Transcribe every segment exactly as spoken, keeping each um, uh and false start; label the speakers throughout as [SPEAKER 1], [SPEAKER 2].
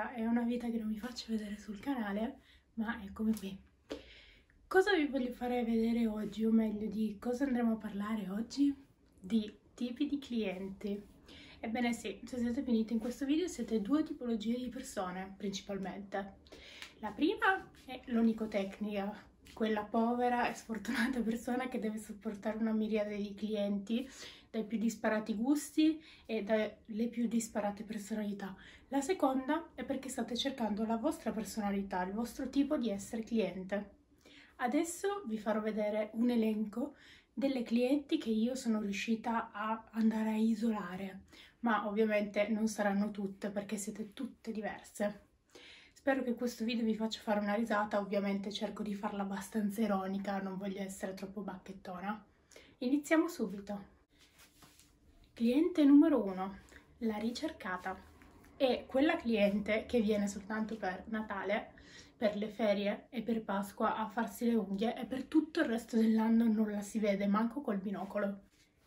[SPEAKER 1] Allora, è una vita che non vi faccio vedere sul canale, ma eccomi qui. Cosa vi voglio fare vedere oggi, o meglio, di cosa andremo a parlare oggi? Di tipi di clienti. Ebbene sì, se siete finiti in questo video siete due tipologie di persone, principalmente. La prima è l'onicotecnica, quella povera e sfortunata persona che deve sopportare una miriade di clienti dai più disparati gusti e dalle più disparate personalità. La seconda è perché state cercando la vostra personalità, il vostro tipo di essere cliente. Adesso vi farò vedere un elenco delle clienti che io sono riuscita a andare a isolare, ma ovviamente non saranno tutte perché siete tutte diverse. Spero che questo video vi faccia fare una risata, ovviamente cerco di farla abbastanza ironica, non voglio essere troppo bacchettona. Iniziamo subito. Cliente numero uno, la ricercata. È quella cliente che viene soltanto per Natale, per le ferie e per Pasqua a farsi le unghie e per tutto il resto dell'anno non la si vede manco col binocolo.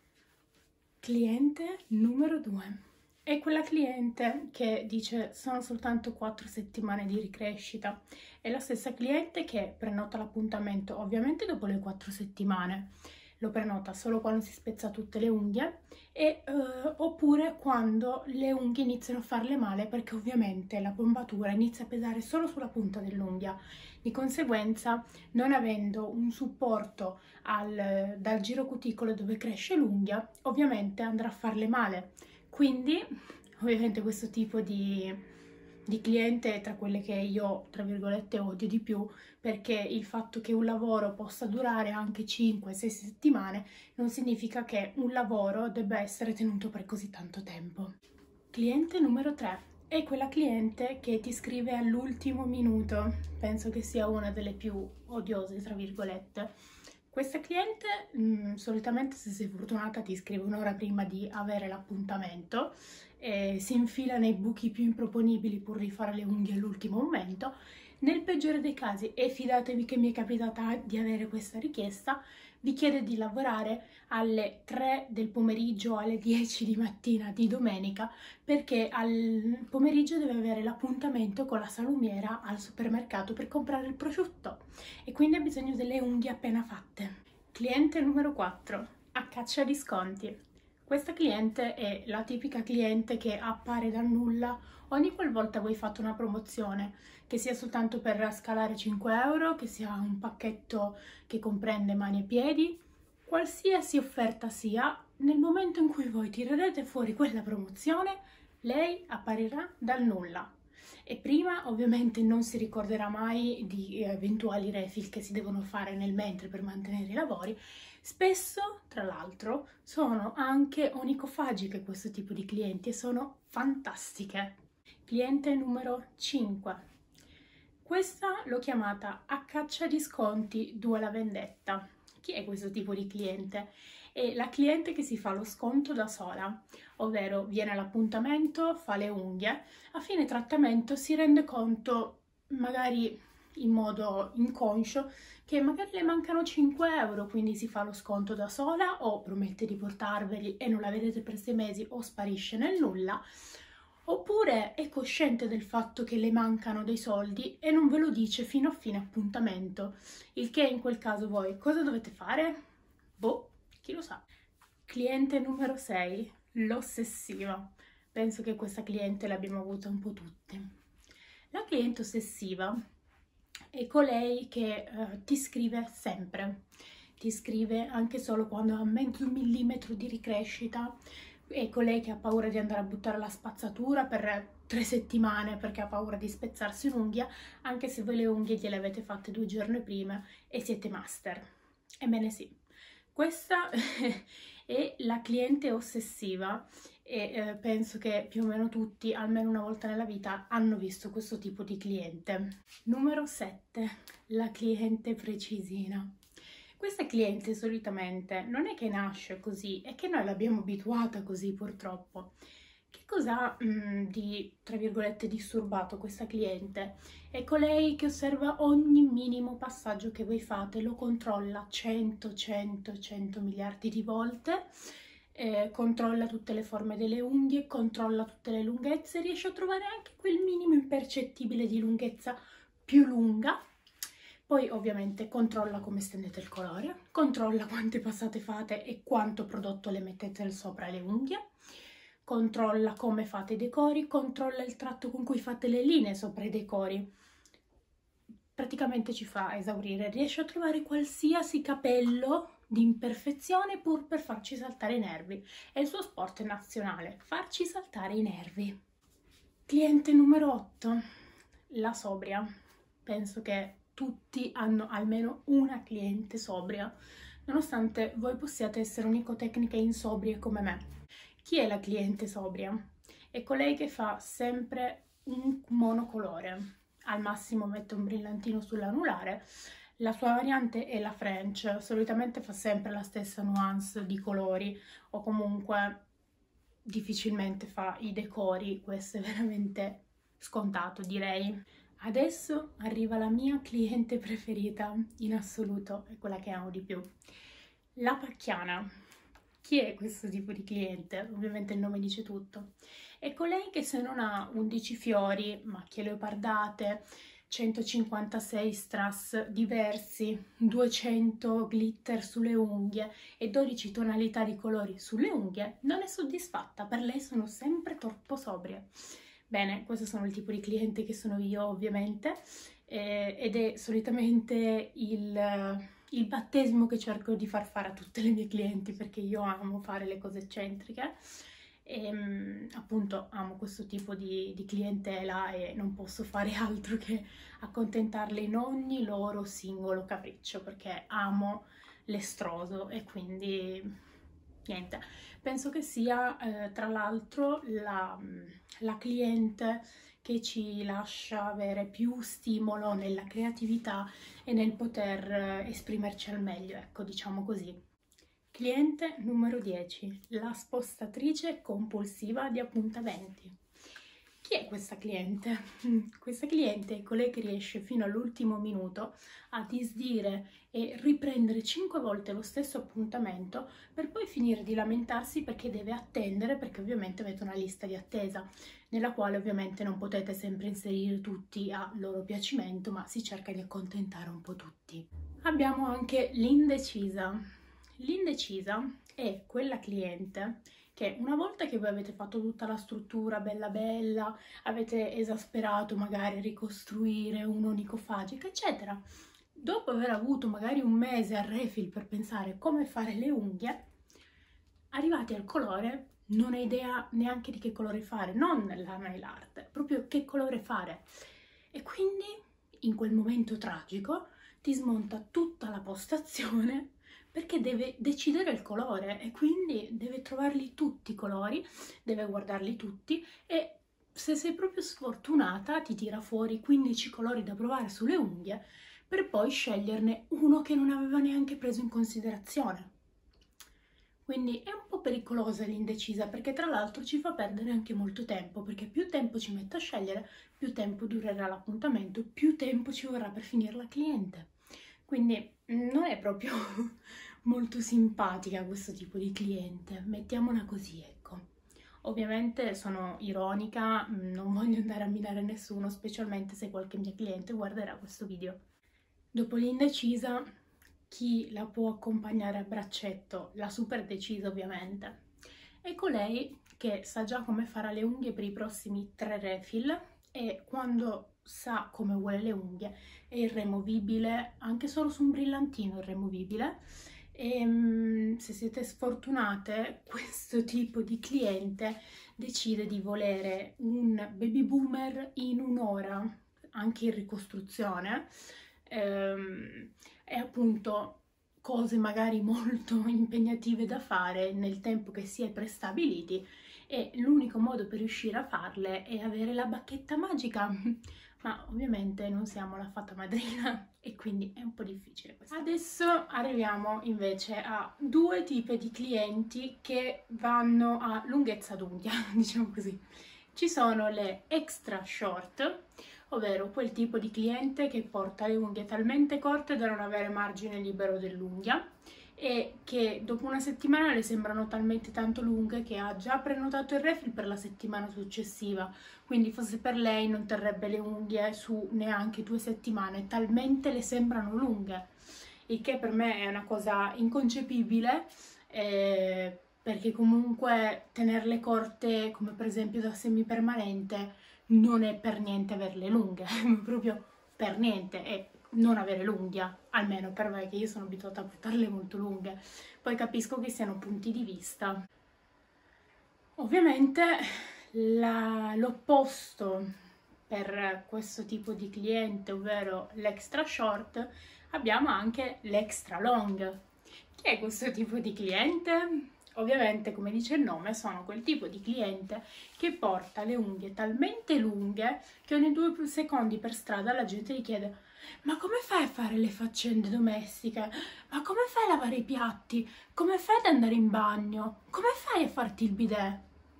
[SPEAKER 1] Cliente numero due. È quella cliente che dice sono soltanto quattro settimane di ricrescita. È la stessa cliente che prenota l'appuntamento ovviamente dopo le quattro settimane. Lo prenota solo quando si spezza tutte le unghie e, uh, oppure quando le unghie iniziano a farle male perché ovviamente la bombatura inizia a pesare solo sulla punta dell'unghia. Di conseguenza, non avendo un supporto al, dal giro cuticolo dove cresce l'unghia, ovviamente andrà a farle male. Quindi, ovviamente questo tipo di... di cliente è tra quelle che io, tra virgolette, odio di più, perché il fatto che un lavoro possa durare anche cinque sei settimane non significa che un lavoro debba essere tenuto per così tanto tempo. Cliente numero tre è quella cliente che ti scrive all'ultimo minuto. Penso che sia una delle più odiose, tra virgolette. Questa cliente mh, solitamente, se sei fortunata, ti scrive un'ora prima di avere l'appuntamento e si infila nei buchi più improponibili pur di fare le unghie all'ultimo momento. Nel peggiore dei casi, e fidatevi che mi è capitata di avere questa richiesta, vi chiede di lavorare alle tre del pomeriggio o alle dieci di mattina di domenica perché al pomeriggio deve avere l'appuntamento con la salumiera al supermercato per comprare il prosciutto e quindi ha bisogno delle unghie appena fatte. Cliente numero quattro, a caccia di sconti. Questa cliente è la tipica cliente che appare dal nulla ogni qualvolta voi fate una promozione, che sia soltanto per scalare cinque euro, che sia un pacchetto che comprende mani e piedi, qualsiasi offerta sia, nel momento in cui voi tirerete fuori quella promozione, lei apparirà dal nulla. E prima ovviamente non si ricorderà mai di eventuali refill che si devono fare nel mentre per mantenere i lavori. Spesso, tra l'altro, sono anche onicofagiche questo tipo di clienti e sono fantastiche. Cliente numero cinque. Questa l'ho chiamata a caccia di sconti due la vendetta. Chi è questo tipo di cliente? È la cliente che si fa lo sconto da sola, ovvero viene all'appuntamento, fa le unghie, a fine trattamento si rende conto, magari in modo inconscio, che magari le mancano cinque euro, quindi si fa lo sconto da sola o promette di portarveli e non la vedete per sei mesi o sparisce nel nulla, oppure è cosciente del fatto che le mancano dei soldi e non ve lo dice fino a fine appuntamento, il che in quel caso voi cosa dovete fare? Boh, chi lo sa. Cliente numero sei, l'ossessiva. Penso che questa cliente l'abbiamo avuta un po' tutti. La cliente ossessiva è colei che eh, ti scrive sempre, ti scrive anche solo quando ha mezzo millimetro di ricrescita, è colei che ha paura di andare a buttare la spazzatura per tre settimane perché ha paura di spezzarsi un'unghia, anche se voi le unghie gliele avete fatte due giorni prima e siete master. Ebbene sì, questa è la cliente ossessiva e eh, penso che più o meno tutti, almeno una volta nella vita, hanno visto questo tipo di cliente. Numero sette, la cliente precisina. Questa cliente solitamente non è che nasce così, è che noi l'abbiamo abituata così purtroppo. Che cosa mh, di, tra virgolette, disturbato questa cliente? È colei che osserva ogni minimo passaggio che voi fate, lo controlla cento, cento, cento miliardi di volte eh, controlla tutte le forme delle unghie, controlla tutte le lunghezze, riesce a trovare anche quel minimo impercettibile di lunghezza più lunga. Poi ovviamente controlla come stendete il colore, controlla quante passate fate e quanto prodotto le mettete sopra le unghie, controlla come fate i decori, controlla il tratto con cui fate le linee sopra i decori. Praticamente ci fa esaurire, riesce a trovare qualsiasi capello di imperfezione pur per farci saltare i nervi. È il suo sport nazionale, farci saltare i nervi. Cliente numero otto, la sobria. Penso che tutti hanno almeno una cliente sobria, nonostante voi possiate essere unicotecniche insobrie come me. Chi è la cliente sobria? È colei che fa sempre un monocolore. Al massimo mette un brillantino sull'anulare. La sua variante è la French, solitamente fa sempre la stessa nuance di colori o comunque difficilmente fa i decori, questo è veramente scontato direi. Adesso arriva la mia cliente preferita in assoluto, è quella che amo di più, la pacchiana. Chi è questo tipo di cliente? Ovviamente il nome dice tutto. È colei che se non ha undici fiori, macchie leopardate, centocinquantasei strass diversi, duecento glitter sulle unghie e dodici tonalità di colori sulle unghie, non è soddisfatta. Per lei sono sempre troppo sobrie. Bene, questo sono il tipo di cliente che sono io ovviamente, eh, ed è solitamente il... il battesimo che cerco di far fare a tutte le mie clienti, perché io amo fare le cose eccentriche e appunto amo questo tipo di, di clientela e non posso fare altro che accontentarle in ogni loro singolo capriccio, perché amo l'estroso e quindi niente. Penso che sia eh, tra l'altro la, la cliente che ci lascia avere più stimolo nella creatività e nel poter esprimerci al meglio, ecco, diciamo così. Cliente numero dieci, la spostatrice compulsiva di appuntamenti. Chi è questa cliente? Questa cliente è colei che riesce fino all'ultimo minuto a disdire e riprendere cinque volte lo stesso appuntamento per poi finire di lamentarsi perché deve attendere, perché ovviamente avete una lista di attesa nella quale ovviamente non potete sempre inserire tutti a loro piacimento, ma si cerca di accontentare un po' tutti. Abbiamo anche l'indecisa. L'indecisa è quella cliente che una volta che voi avete fatto tutta la struttura bella bella, avete esasperato magari a ricostruire un'onicofagica, eccetera, dopo aver avuto magari un mese a refill per pensare come fare le unghie, arrivati al colore non hai idea neanche di che colore fare, non la nail art, proprio che colore fare. E quindi in quel momento tragico ti smonta tutta la postazione perché deve decidere il colore e quindi deve trovarli tutti i colori, deve guardarli tutti e se sei proprio sfortunata ti tira fuori quindici colori da provare sulle unghie per poi sceglierne uno che non aveva neanche preso in considerazione. Quindi è un po' pericolosa l'indecisa, perché tra l'altro ci fa perdere anche molto tempo, perché più tempo ci mette a scegliere, più tempo durerà l'appuntamento, più tempo ci vorrà per finire la cliente. Quindi non è proprio molto simpatica questo tipo di cliente, mettiamola così, ecco. Ovviamente sono ironica, non voglio andare a minare nessuno, specialmente se qualche mia cliente guarderà questo video. Dopo l'indecisa, chi la può accompagnare a braccetto? La super decisa ovviamente. È colei che sa già come farà le unghie per i prossimi tre refill e quando sa come vuole le unghie è irremovibile, anche solo su un brillantino è irremovibile. E se siete sfortunate, questo tipo di cliente decide di volere un baby boomer in un'ora, anche in ricostruzione, ehm, e appunto cose magari molto impegnative da fare nel tempo che si è prestabiliti e l'unico modo per riuscire a farle è avere la bacchetta magica, ma ovviamente non siamo la fata madrina e quindi è un po' difficile questo. Adesso arriviamo invece a due tipi di clienti che vanno a lunghezza d'unghia, diciamo così. Ci sono le extra short, ovvero quel tipo di cliente che porta le unghie talmente corte da non avere margine libero dell'unghia e che dopo una settimana le sembrano talmente tanto lunghe che ha già prenotato il refill per la settimana successiva, quindi forse per lei non terrebbe le unghie su neanche due settimane, talmente le sembrano lunghe, il che per me è una cosa inconcepibile, eh, perché comunque tenerle corte, come per esempio da semipermanente, non è per niente averle lunghe, proprio per niente, è non avere l'unghia, almeno per me, che io sono abituata a portarle molto lunghe. Poi capisco che siano punti di vista. Ovviamente l'opposto per questo tipo di cliente, ovvero l'extra short, abbiamo anche l'extra long. Chi è questo tipo di cliente? Ovviamente, come dice il nome, sono quel tipo di cliente che porta le unghie talmente lunghe che ogni due secondi per strada la gente gli chiede: ma come fai a fare le faccende domestiche? Ma come fai a lavare i piatti? Come fai ad andare in bagno? Come fai a farti il bidet?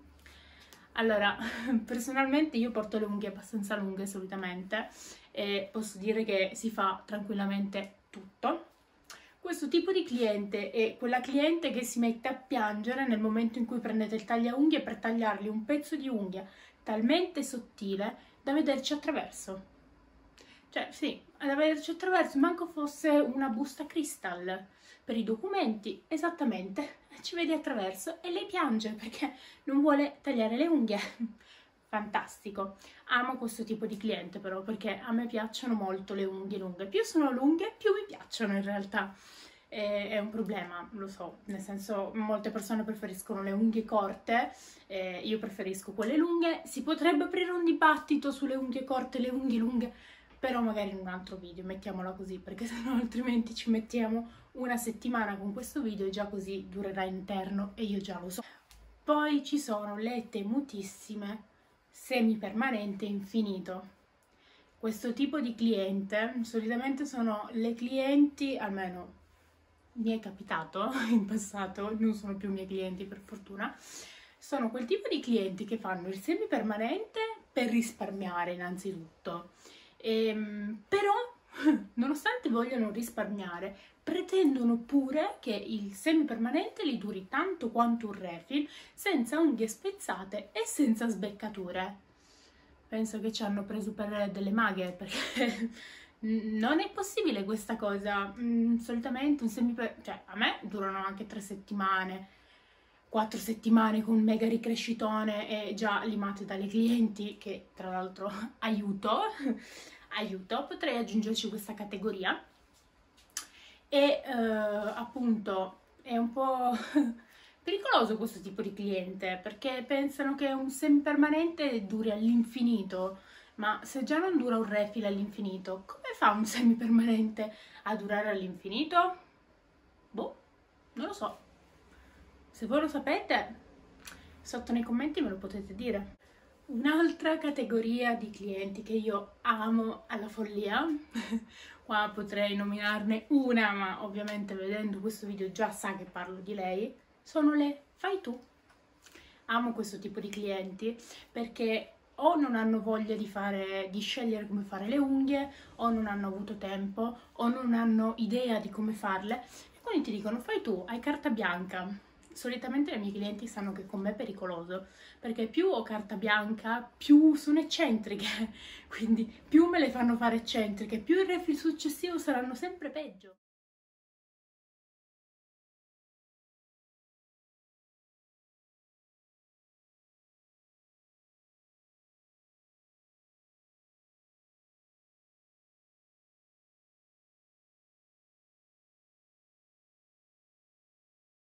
[SPEAKER 1] Allora, personalmente io porto le unghie abbastanza lunghe solitamente e posso dire che si fa tranquillamente tutto. Questo tipo di cliente è quella cliente che si mette a piangere nel momento in cui prendete il tagliaunghie per tagliargli un pezzo di unghia talmente sottile da vederci attraverso. Cioè, sì, da vederci attraverso, manco fosse una busta Crystal per i documenti, esattamente, ci vedi attraverso e lei piange perché non vuole tagliare le unghie. Fantastico. Amo questo tipo di cliente però, perché a me piacciono molto le unghie lunghe. Più sono lunghe, più mi piacciono in realtà. E è un problema, lo so, nel senso molte persone preferiscono le unghie corte, eh, io preferisco quelle lunghe. Si potrebbe aprire un dibattito sulle unghie corte e le unghie lunghe, però magari in un altro video, mettiamola così, perché sennò altrimenti ci mettiamo una settimana con questo video e già così durerà interno e io già lo so. Poi ci sono le temutissime semipermanente infinito. Questo tipo di cliente solitamente sono le clienti, almeno mi è capitato in passato, non sono più miei clienti per fortuna, sono quel tipo di clienti che fanno il semipermanente per risparmiare innanzitutto, ehm, però nonostante vogliano risparmiare pretendono pure che il semipermanente li duri tanto quanto un refill, senza unghie spezzate e senza sbeccature. Penso che ci hanno preso per delle maghe, perché non è possibile questa cosa. Mm, solitamente un semipermanente, cioè a me durano anche tre settimane, quattro settimane con un mega ricrescitone e già limate dalle clienti, che tra l'altro aiuto, aiuto, potrei aggiungerci questa categoria. E eh, appunto è un po' pericoloso questo tipo di cliente, perché pensano che un semipermanente duri all'infinito, ma se già non dura un refill all'infinito, come fa un semipermanente a durare all'infinito? Boh, non lo so. Se voi lo sapete, sotto nei commenti me lo potete dire. Un'altra categoria di clienti che io amo alla follia, qua potrei nominarne una, ma ovviamente vedendo questo video già sa che parlo di lei, sono le fai tu. Amo questo tipo di clienti perché o non hanno voglia di, fare, di scegliere come fare le unghie, o non hanno avuto tempo, o non hanno idea di come farle, e quindi ti dicono fai tu, hai carta bianca. Solitamente i miei clienti sanno che con me è pericoloso, perché più ho carta bianca, più sono eccentriche, quindi più me le fanno fare eccentriche, più il refill successivo saranno sempre peggio.